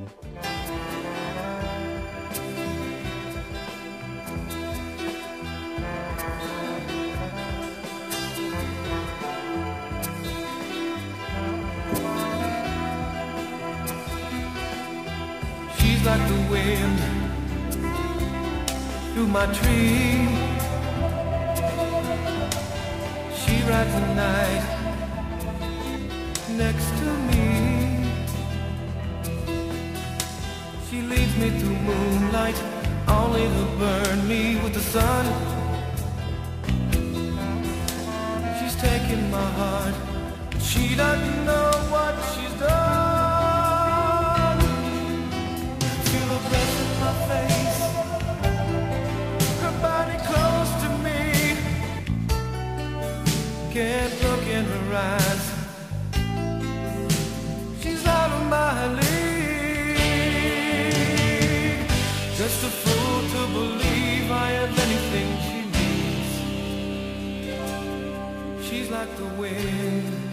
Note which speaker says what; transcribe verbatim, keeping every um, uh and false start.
Speaker 1: She's like the wind through my tree. She rides the night next to me. She leads me through moonlight, only to burn me with the sun. She's taking my heart, she doesn't know what she's done. Feel the breath in my face, her body close to me. Can't look in her eyes, she's out of my league. Just a fool to believe I have anything she needs. She's like the wind